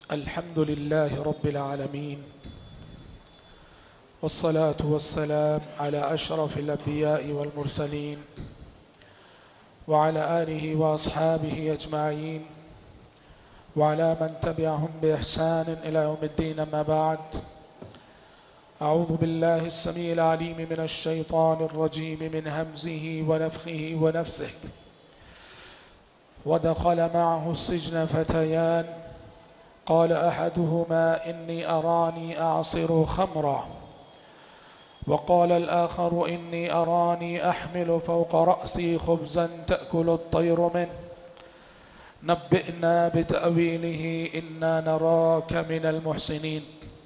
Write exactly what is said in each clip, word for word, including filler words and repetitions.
الحمد لله رب العالمين والصلاة والسلام على أشرف الأنبياء والمرسلين وعلى آله وأصحابه أجمعين وعلى من تبعهم بإحسان إلى يوم الدين. أما بعد، أعوذ بالله السميع العليم من الشيطان الرجيم من همزه ونفخه ونفسه. ودخل معه السجن فتيان قال أحدهما إني أراني أعصر خمرا وقال الآخر إني أراني أحمل فوق رأسي خبزا تأكل الطير منه نبئنا بتأويله إنا نراك من المحسنين.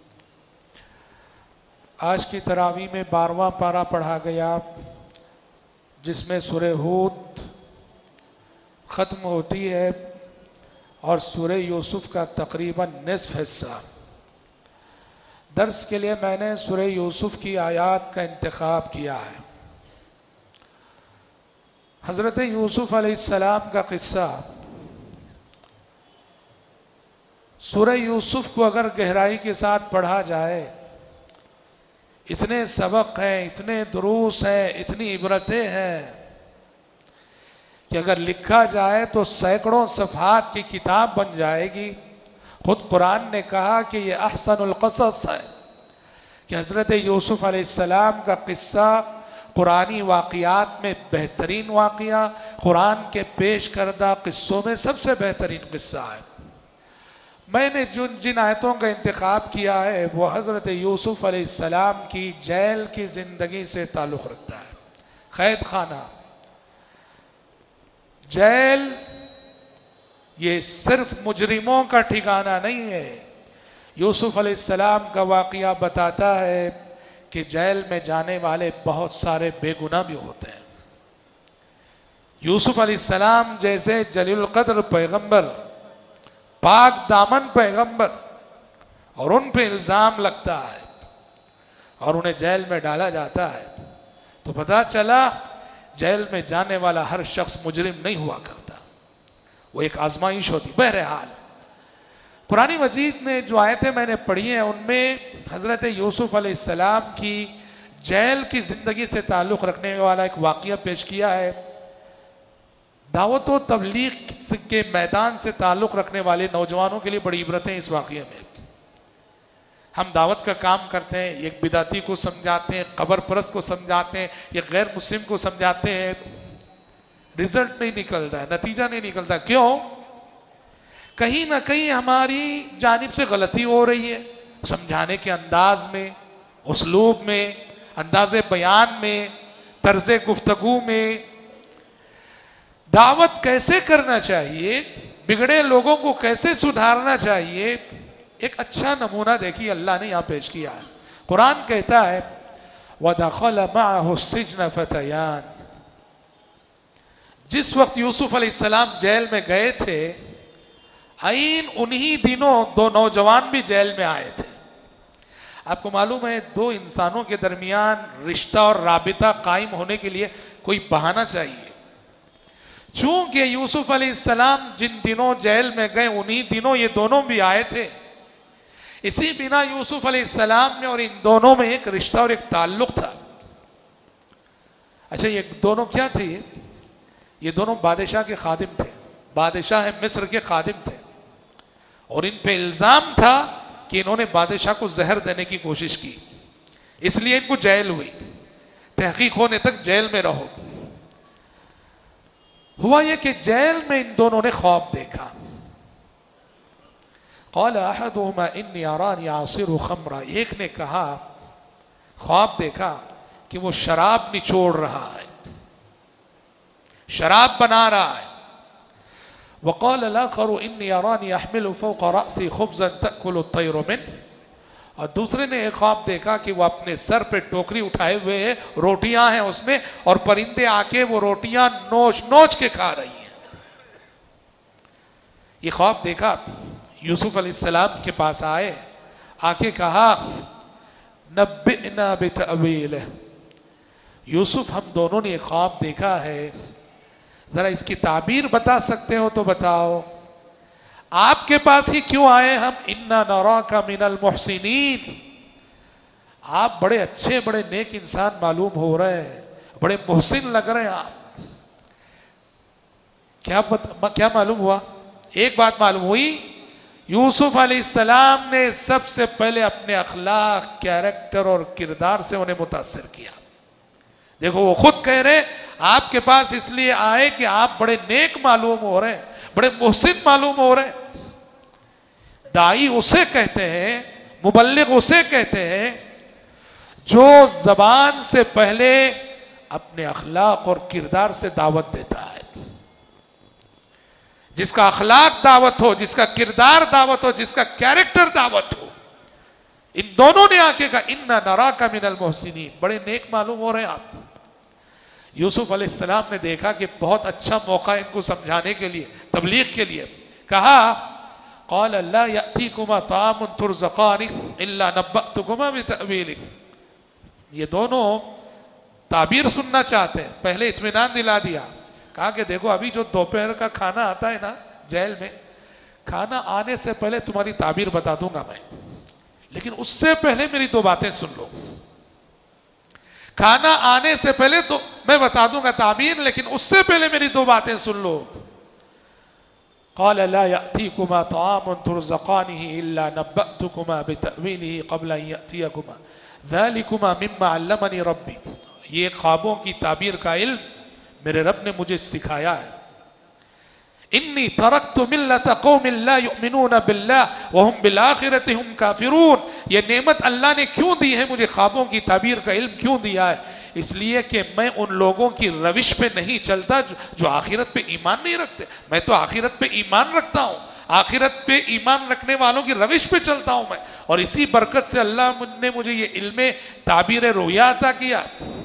آج کی تراویح میں بارہواں پارہ پڑھا گیا جس میں سورہ ہود ختم ہوتی ہے اور سورہ یوسف کا تقریباً نصف حصہ. درس کے لیے میں نے سورہ یوسف کی آیات کا انتخاب کیا ہے. حضرت یوسف علیہ السلام کا قصہ، سورہ یوسف کو اگر گہرائی کے ساتھ پڑھا جائے اتنے سبق ہیں، اتنے دروس ہیں، اتنی عبرتیں ہیں کہ اگر لکھا جائے تو سینکڑوں صفحات کی کتاب بن جائے گی. خود قرآن نے کہا کہ یہ احسن القصص ہے کہ حضرت یوسف علیہ السلام کا قصہ قرآنی واقعات میں بہترین واقعہ، قرآن کے پیش کردہ قصوں میں سب سے بہترین قصہ ہے. میں نے جن جن آیتوں کا انتخاب کیا ہے وہ حضرت یوسف علیہ السلام کی جیل کی زندگی سے تعلق رکھتا ہے. قید خانہ، جیل یہ صرف مجرموں کا ٹھکانہ نہیں ہے. یوسف علیہ السلام کا واقعہ بتاتا ہے کہ جیل میں جانے والے بہت سارے بے گناہ بھی ہوتے ہیں. یوسف علیہ السلام جیسے جلیل القدر پیغمبر، پاک دامن پیغمبر، اور ان پہ الزام لگتا ہے اور انہیں جیل میں ڈالا جاتا ہے تو پتہ چلا جیل میں جانے والا ہر شخص مجرم نہیں ہوا کرتا، وہ ایک آزمائش ہوتی. بہرحال قرآن مجید نے جو آیتیں میں نے پڑھی ہیں ان میں حضرت یوسف علیہ السلام کی جیل کی زندگی سے تعلق رکھنے والا ایک واقعہ پیش کیا ہے. دعوت و تبلیغ کے میدان سے تعلق رکھنے والے نوجوانوں کے لیے بڑی عبرتیں اس واقعے میں. ہم دعوت کا کام کرتے ہیں، ایک بدعتی کو سمجھاتے ہیں، قبر پرست کو سمجھاتے ہیں، ایک غیر مسلم کو سمجھاتے ہیں، رزلٹ نہیں نکلتا ہے، نتیجہ نہیں نکلتا. کیوں؟ کہیں نہ کہیں ہماری جانب سے غلطی ہو رہی ہے، سمجھانے کے انداز میں، اسلوب میں، انداز بیان میں، طرز گفتگو میں. دعوت کیسے کرنا چاہیے، بگڑے لوگوں کو کیسے سدھارنا چاہیے، ایک اچھا نمونہ دیکھیے اللہ نے یہاں پیش کیا ہے. قرآن کہتا ہے وَدَخَلَ مَعَهُ السِّجْنَ فَتَيَانِ. جس وقت یوسف علیہ السلام جیل میں گئے تھے عین انہی دنوں دو نوجوان بھی جیل میں آئے تھے. آپ کو معلوم ہے دو انسانوں کے درمیان رشتہ اور رابطہ قائم ہونے کے لیے کوئی بہانہ چاہیے. چونکہ یوسف علیہ السلام جن دنوں جیل میں گئے انہی دنوں یہ دونوں بھی آئے تھے، اسی بنا یوسف علیہ السلام میں اور ان دونوں میں ایک رشتہ اور ایک تعلق تھا. اچھا یہ دونوں کیا تھے؟ یہ دونوں بادشاہ کے خادم تھے، بادشاہ مصر کے خادم تھے، اور ان پہ الزام تھا کہ انہوں نے بادشاہ کو زہر دینے کی کوشش کی، اس لیے ان کو جیل ہوئی. تحقیق ہونے تک جیل میں رہو. ہوا یہ کہ جیل میں ان دونوں نے خواب دیکھا. قال احدهما انی ارانی اعصر خمرا. ایک نے کہا، خواب دیکھا کہ وہ شراب نچوڑ رہا ہے، شراب بنا رہا ہے. وقال الاخر انی ارانی احمل فوق رأسی خبزا تأکل الطیر منه. اور دوسرے نے ایک خواب دیکھا کہ وہ اپنے سر پہ ٹوکری اٹھائے ہوئے ہیں، روٹیاں ہیں اس میں، اور پرندے آ کے وہ روٹیاں نوچ نوچ کے کھا رہی ہیں. یہ خواب دیکھا، یوسف علیہ السلام کے پاس آئے، آ کے کہا نبئنا بتأویلہ. یوسف ہم دونوں نے ایک خواب دیکھا ہے، ذرا اس کی تعبیر بتا سکتے ہو تو بتاؤ. آپ کے پاس ہی کیوں آئے ہم؟ انا نراک من المحسنین، آپ بڑے اچھے بڑے نیک انسان معلوم ہو رہے ہیں، بڑے محسن لگ رہے ہیں آپ۔ کیا بت... کیا معلوم ہوا؟ ایک بات معلوم ہوئی، یوسف علیہ السلام نے سب سے پہلے اپنے اخلاق، کیریکٹر اور کردار سے انہیں متاثر کیا۔ دیکھو وہ خود کہہ رہے آپ کے پاس اس لیے آئے کہ آپ بڑے نیک معلوم ہو رہے ہیں، بڑے محسن معلوم ہو رہے ہیں۔ دائی اسے کہتے ہیں، مبلغ اسے کہتے ہیں جو زبان سے پہلے اپنے اخلاق اور کردار سے دعوت دیتا ہے، جس کا اخلاق دعوت ہو، جس کا کردار دعوت ہو، جس کا کیریکٹر دعوت ہو۔ ان دونوں نے آ کے کہا انا نراک من المحسنین، بڑے نیک معلوم ہو رہے ہیں آپ۔ یوسف علیہ السلام نے دیکھا کہ بہت اچھا موقع ان کو سمجھانے کے لیے، تبلیغ کے لیے، کہا قال لا یأتیکما طعام ترزقانہ الا نبأتکما بتأویلہ۔ یہ دونوں تعبیر سننا چاہتے ہیں، پہلے اطمینان دلا دیا، کہا کہ دیکھو ابھی جو دوپہر کا کھانا آتا ہے نا جیل میں، کھانا آنے سے پہلے تمہاری تعبیر بتا دوں گا میں، لیکن اس سے پہلے میری دو باتیں سن لو۔ کھانا آنے سے پہلے تو میں بتا دوں گا تعبیر، لیکن اس سے پہلے میری دو باتیں سن لو۔ قال لا يأتيكما طعام ترزقانه إلا نبأتكما بتأويله قبل أن يأتيكما ذلكما مما علمني ربي۔ یہ خوابوں کی تعبیر کا علم میرے رب نے مجھے سکھایا ہے۔ انی ترکت ملت قوم لا یؤمنون باللہ وهم بالآخرۃ هم کافرون۔ یہ نعمت اللہ نے کیوں دی ہے، مجھے خوابوں کی تعبیر کا علم کیوں دیا ہے؟ اس لیے کہ میں ان لوگوں کی روش پہ نہیں چلتا جو آخرت پہ ایمان نہیں رکھتے، میں تو آخرت پہ ایمان رکھتا ہوں، آخرت پہ ایمان رکھنے والوں کی روش پہ چلتا ہوں میں، اور اسی برکت سے اللہ نے مجھے یہ علم تعبیر رؤیا عطا کیا۔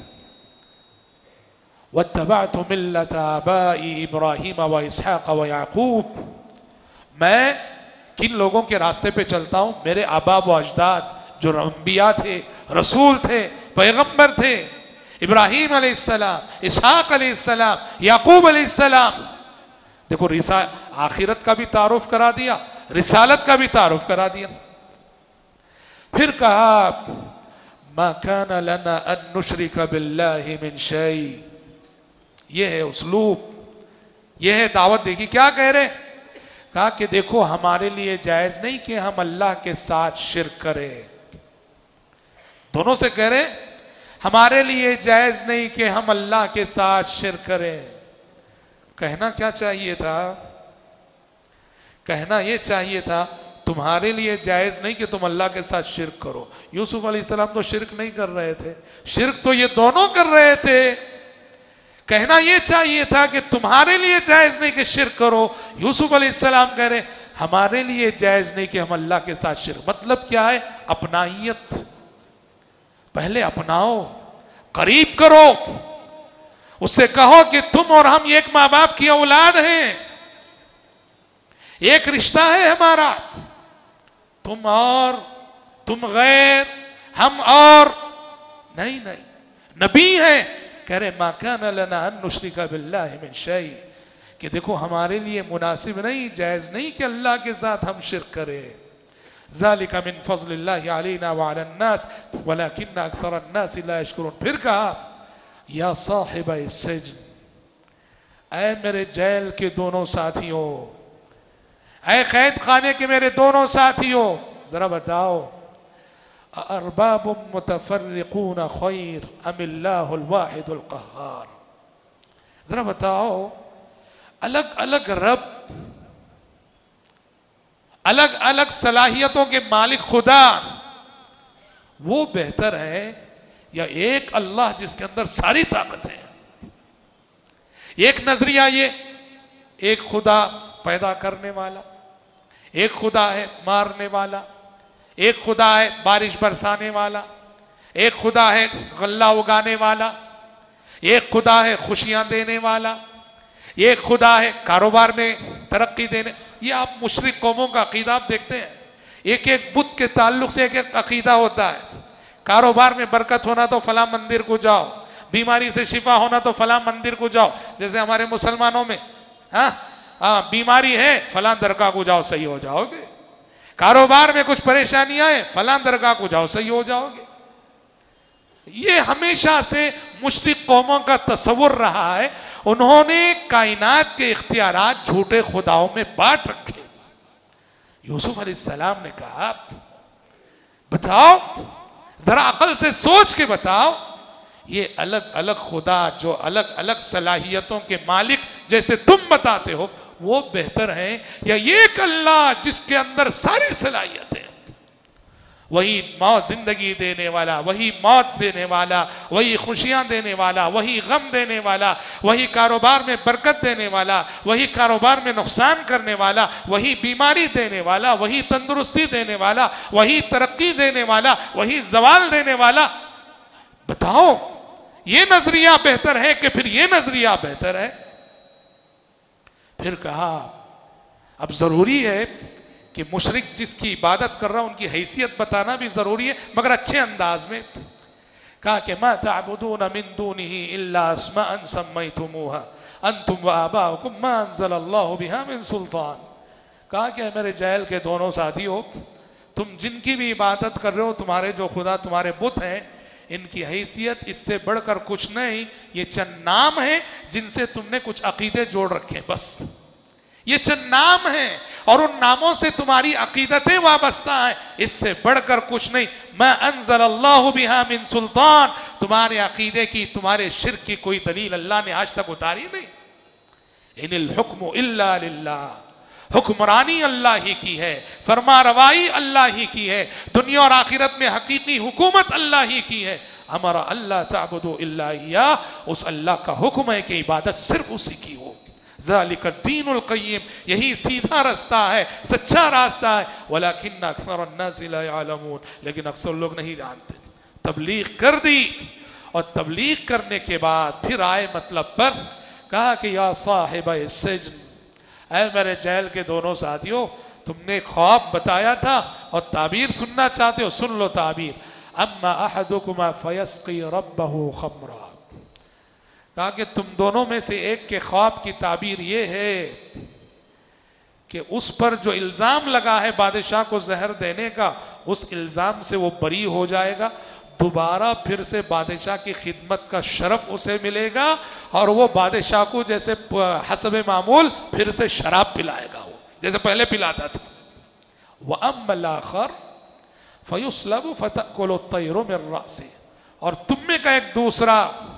واتبعت ملت آبائی ابراہیم و اسحاق و یعقوب۔ میں کن لوگوں کے راستے پہ چلتا ہوں؟ میرے آبا و اجداد جو انبیاء تھے، رسول تھے، پیغمبر تھے، ابراہیم علیہ السلام، اسحاق علیہ السلام، یعقوب علیہ السلام۔ دیکھو آخرت کا بھی تعارف کرا دیا، رسالت کا بھی تعارف کرا دیا۔ پھر کہا ما کان لنا ان نشرک باللہ من شیء۔ یہ ہے اسلوب، یہ ہے دعوت۔ دیکھی کیا کہہ رہے؟ کہا کہ دیکھو ہمارے لیے جائز نہیں کہ ہم اللہ کے ساتھ شرک کریں۔ دونوں سے کہہ رہے ہمارے لیے جائز نہیں کہ ہم اللہ کے ساتھ شرک کریں۔ کہنا کیا چاہیے تھا؟ کہنا یہ چاہیے تھا تمہارے لیے جائز نہیں کہ تم اللہ کے ساتھ شرک کرو۔ یوسف علیہ السلام تو شرک نہیں کر رہے تھے، شرک تو یہ دونوں کر رہے تھے۔ کہنا یہ چاہیے تھا کہ تمہارے لیے جائز نہیں کہ شرک کرو۔ یوسف علیہ السلام کہہ رہے ہمارے لیے جائز نہیں کہ ہم اللہ کے ساتھ شرک۔ مطلب کیا ہے؟ اپنائیت۔ پہلے اپناؤ، قریب کرو، اس سے کہو کہ تم اور ہم ایک ماں باپ کی اولاد ہیں، ایک رشتہ ہے ہمارا، تم اور تم غیر، ہم اور نہیں نہیں نبی ہیں۔ کہہ رہے ما کان لنا ان نشرک باللہ من شیء، کہ دیکھو ہمارے لیے مناسب نہیں، جائز نہیں کہ اللہ کے ساتھ ہم شرک کریں۔ ذالک من فضل اللہ علینا وعلی الناس ولکن اکثر الناس لا یشکرون۔ پھر کہا یا صاحب السجن، اے میرے جیل کے دونوں ساتھیوں، اے قید خانے کے میرے دونوں ساتھیوں، ذرا بتاؤ ارباب متفرقون خیر ام اللہ الواحد القہار؟ ذرا بتاؤ الگ الگ رب، الگ الگ صلاحیتوں کے مالک خدا وہ بہتر ہے یا ایک اللہ جس کے اندر ساری طاقت ہے؟ ایک نظریہ یہ، ایک خدا پیدا کرنے والا، ایک خدا ہے مارنے والا، ایک خدا ہے بارش برسانے والا، ایک خدا ہے غلہ اگانے والا، ایک خدا ہے خوشیاں دینے والا، ایک خدا ہے کاروبار میں ترقی دینے۔ یہ آپ مشرک قوموں کا عقیدہ آپ دیکھتے ہیں، ایک ایک بت کے تعلق سے ایک ایک عقیدہ ہوتا ہے۔ کاروبار میں برکت ہونا تو فلاں مندر کو جاؤ، بیماری سے شفا ہونا تو فلاں مندر کو جاؤ، جیسے ہمارے مسلمانوں میں ہاں ہاں بیماری ہے فلاں درگاہ کو جاؤ صحیح ہو جاؤ گے، کاروبار میں کچھ پریشانیاں ہیں فلاں درگاہ کو جاؤ صحیح ہو جاؤ گے۔ یہ ہمیشہ سے مشرک قوموں کا تصور رہا ہے، انہوں نے کائنات کے اختیارات جھوٹے خداؤں میں بانٹ رکھے۔ یوسف علیہ السلام نے کہا بتاؤ ذرا عقل سے سوچ کے بتاؤ، یہ الگ الگ خدا جو الگ الگ صلاحیتوں کے مالک جیسے تم بتاتے ہو وہ بہتر ہیں، یا یہ ایک اللہ جس کے اندر ساری صلاحیتیں، وہی موت زندگی دینے والا، وہی موت دینے والا، وہی خوشیاں دینے والا، وہی غم دینے والا، وہی کاروبار میں برکت دینے والا، وہی کاروبار میں نقصان کرنے والا، وہی بیماری دینے والا، وہی تندرستی دینے والا، وہی ترقی دینے والا، وہی زوال دینے والا، بتاؤ یہ نظریہ بہتر ہے کہ پھر یہ نظریہ بہتر ہے؟ پھر کہا اب ضروری ہے کہ مشرک جس کی عبادت کر رہا ان کی حیثیت بتانا بھی ضروری ہے، مگر اچھے انداز میں۔ کہا کہ ما تعبدون من دونه الا اسماء سميتموها انتم وآباؤكم ما انزل الله بها من سلطان۔ کہا کہ میرے جہل کے دونوں ساتھیوں، تم جن کی بھی عبادت کر رہے ہو، تمہارے جو خدا تمہارے بت ہیں، ان کی حیثیت اس سے بڑھ کر کچھ نہیں، یہ چند نام ہیں جن سے تم نے کچھ عقیدے جوڑ رکھے، بس یہ چند نام ہیں اور ان ناموں سے تمہاری عقیدتیں وابستہ ہیں، اس سے بڑھ کر کچھ نہیں۔ ما انزل اللہ بہا من سلطان، تمہارے عقیدے کی، تمہارے شرک کی کوئی دلیل اللہ نے آج تک اتاری نہیں۔ ان الحکم الا للہ، حکمرانی اللہ ہی کی ہے، فرما روائی اللہ ہی کی ہے، دنیا اور آخرت میں حقیقی حکومت اللہ ہی کی ہے۔ ہمارا اللہ تعبدوا الا اياه، اس اللہ کا حکم ہے کہ عبادت صرف اسی کی ہو۔ ذالک الدین القیم، یہی سیدھا راستہ ہے، سچا راستہ ہے، ولکن اکثر الناس لا يعلمون، لیکن اکثر لوگ نہیں جانتے۔ تبلیغ کر دی، اور تبلیغ کرنے کے بعد پھر آئے مطلب پر، کہا کہ یا صاحب السجن، اے میرے جیل کے دونوں ساتھیوں، تم نے خواب بتایا تھا اور تعبیر سننا چاہتے ہو، سن لو تعبیر۔ اما احدکما فیسقی ربہ خمرا، کہا کہ تم دونوں میں سے ایک کے خواب کی تعبیر یہ ہے کہ اس پر جو الزام لگا ہے بادشاہ کو زہر دینے کا، اس الزام سے وہ بری ہو جائے گا، دوبارہ پھر سے بادشاہ کی خدمت کا شرف اسے ملے گا، اور وہ بادشاہ کو جیسے حسب معمول پھر سے شراب پلائے گا، وہ جیسے پہلے پلاتا تھا۔ وَأَمَّا الْآخَرُ فَيُصْلَبُ فَتَأْكُلُ الطَّيْرُ مِنْ رَأْسِهِ، اور تم میں کا ایک دوسرا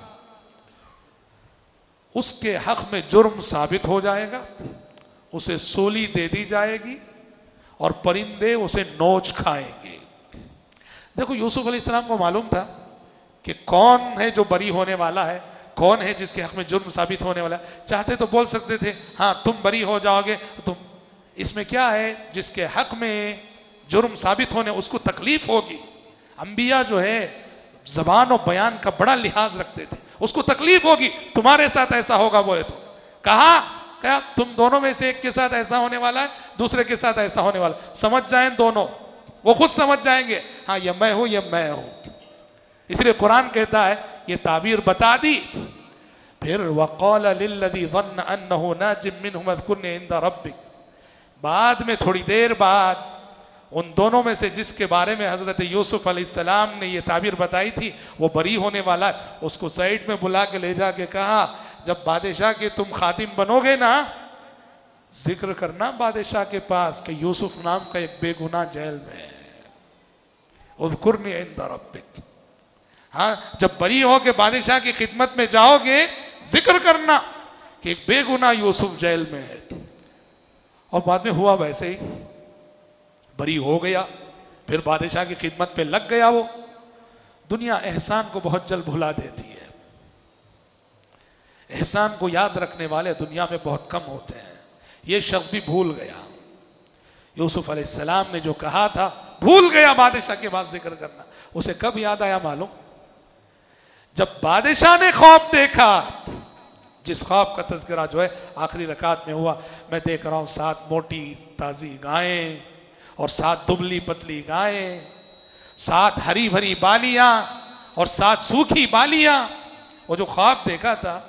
اس کے حق میں جرم ثابت ہو جائے گا، اسے سولی دے دی جائے گی اور پرندے اسے نوچ کھائیں گے۔ دیکھو یوسف علیہ السلام کو معلوم تھا کہ کون ہے جو بری ہونے والا ہے، کون ہے جس کے حق میں جرم ثابت ہونے والا ہے۔ چاہتے تو بول سکتے تھے ہاں تم بری ہو جاؤ گے، تم، اس میں کیا ہے، جس کے حق میں جرم ثابت ہونے اس کو تکلیف ہوگی۔ انبیاء جو ہے زبان و بیان کا بڑا لحاظ رکھتے تھے، اس کو تکلیف ہوگی، تمہارے ساتھ ایسا ہوگا بولے تو۔ کہا کیا تم دونوں میں سے ایک کے ساتھ ایسا ہونے والا ہے، دوسرے کے ساتھ ایسا ہونے والا، سمجھ جائیں دونوں، وہ خود سمجھ جائیں گے ہاں یہ میں ہوں یہ میں ہوں۔ اس لیے قرآن کہتا ہے یہ تعبیر بتا دی، پھر وَقَالَ لِلَّذِي ظَنَّ أَنَّهُ نَاجٍ مِّنْهُ اذْكُرْنِي عِندَ رَبِّكَ، بعد میں تھوڑی دیر بعد ان دونوں میں سے جس کے بارے میں حضرت یوسف علیہ السلام نے یہ تعبیر بتائی تھی وہ بری ہونے والا ہے، اس کو سائیڈ میں بلا کے لے جا کے کہا جب بادشاہ کے تم خادم بنو گے نا، ذکر کرنا بادشاہ کے پاس کہ یوسف نام کا ایک بے گناہ جیل میں ہے، اذکرنی عند ربک، ہاں جب بری ہو کے بادشاہ کی خدمت میں جاؤ گے ذکر کرنا کہ ایک بے گناہ یوسف جیل میں ہے۔ اور بعد میں ہوا ویسے ہی، بری ہو گیا، پھر بادشاہ کی خدمت پہ لگ گیا۔ وہ دنیا احسان کو بہت جلد بھلا دیتی ہے، احسان کو یاد رکھنے والے دنیا میں بہت کم ہوتے ہیں۔ یہ شخص بھی بھول گیا، یوسف علیہ السلام نے جو کہا تھا بھول گیا بادشاہ کے بعد ذکر کرنا۔ اسے کب یاد آیا معلوم؟ جب بادشاہ نے خواب دیکھا، جس خواب کا تذکرہ جو ہے آخری رکعت میں ہوا، میں دیکھ رہا ہوں سات موٹی تازی گائیں اور سات دبلی پتلی گائیں، سات ہری بھری بالیاں اور سات سوکھی بالیاں۔ وہ جو خواب دیکھا تھا،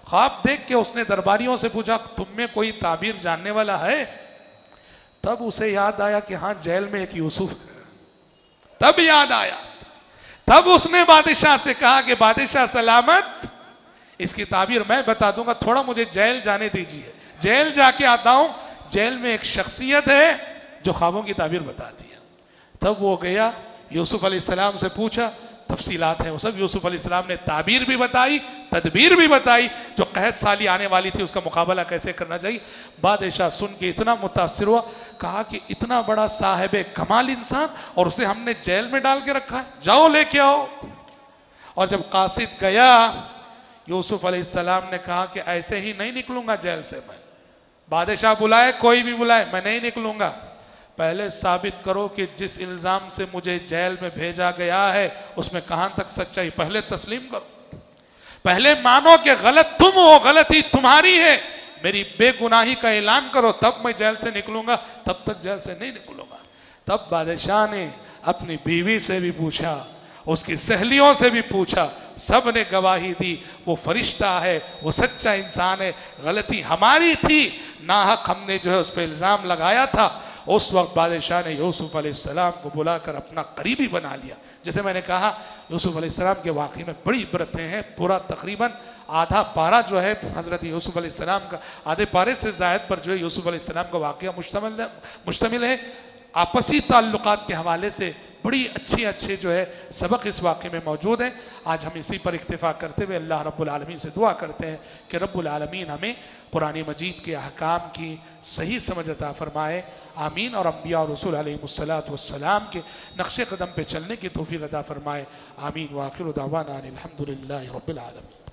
ख्वाब देख के उसने दरबारियों से पूछा, तुम में कोई ताबीर जानने वाला है? तब उसे याद आया कि हां, जेल में एक यूसुफ है। तब याद आया, तब उसने बादशाह से कहा कि बादशाह सलामत, इसकी ताबीर मैं बता दूंगा, थोड़ा मुझे जेल जाने दीजिए, जेल जाके आता हूं। जेल में एक शख्सियत है जो ख्वाबों की ताबीर बताती है। तब वो गया, यूसुफ अलैहिस्सलाम से पूछा, तफसीलात हैं वो सब। यूसुफ अलैहिस्सलाम ने ताबीर भी बताई, तदबीर भी बताई, जो कहत साली आने वाली थी उसका मुकाबला कैसे करना चाहिए। बादशाह सुन के इतना मुतासिर हुआ, कहा कि इतना बड़ा साहिब कमाल इंसान और उसे हमने जेल में डाल के रखा है, जाओ लेके आओ। और जब कासिद गया, यूसुफ अलैहिस्सलाम ने कहा कि ऐसे ही नहीं निकलूंगा जेल से मैं। बादशाह बुलाए, कोई भी बुलाए, मैं नहीं निकलूंगा। पहले साबित करो कि जिस इल्जाम से मुझे जेल में भेजा गया है उसमें कहां तक सच्चाई, पहले तस्लीम करो, पहले मानो कि गलत तुम हो, गलती तुम्हारी है, मेरी बेगुनाही का ऐलान करो, तब मैं जेल से निकलूंगा, तब तक जेल से नहीं निकलूंगा। तब बादशाह ने अपनी बीवी से भी पूछा, उसकी सहेलियों से भी पूछा, सब ने गवाही दी, वो फरिश्ता है, वो सच्चा इंसान है, गलती हमारी थी, नाहक हमने जो है उस पर इल्जाम लगाया था। उस वक्त बादशाह ने यूसुफ अलैहिस्सलाम को बुलाकर अपना करीबी बना लिया। जैसे मैंने कहा, यूसुफ अलैहिस्सलाम के वाक़े में बड़ी इबरतें हैं। पूरा तकरीबन आधा पारा जो है हजरत यूसुफ अलैहिस्सलाम का, आधे पारे से ज़ायद पर जो है यूसुफ अलैहिस्सलाम का वाक़या मुश्तमिल है मुश्तमिल है आपसी ताल्लुकात के हवाले से बड़ी अच्छी अच्छे जो है सबक इस वाक़े में मौजूद हैं। आज हम इसी पर इक्तिफा करते हुए अल्लाह रब्बुल आलमीन से दुआ करते हैं कि रब्बुल आलमीन हमें कुरान मजीद के अहकाम की सही समझ अता फरमाए, आमीन। और अम्बिया और रसूल अलैहिमुस्सलातु वस्सलाम के नक्शे कदम पे चलने की तौफीक अता फरमाए, आमीन। व आखिरु दावाना अनिल हम्दुलिल्लाहि रब्बिल आलमीन।